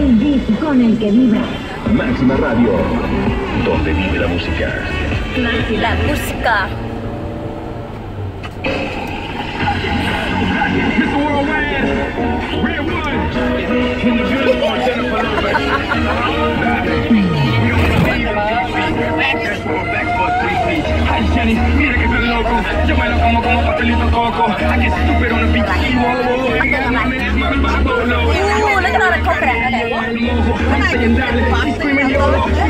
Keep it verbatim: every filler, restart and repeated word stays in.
El beat con el que vibra. Máxima Radio, donde vive la música. La música. Ay, Jenny, mira que estoy loco. Yo me lo como como pastelito coco. Aquí se supera una pinche bobo. Uh, look at all the coconut. Okay, what?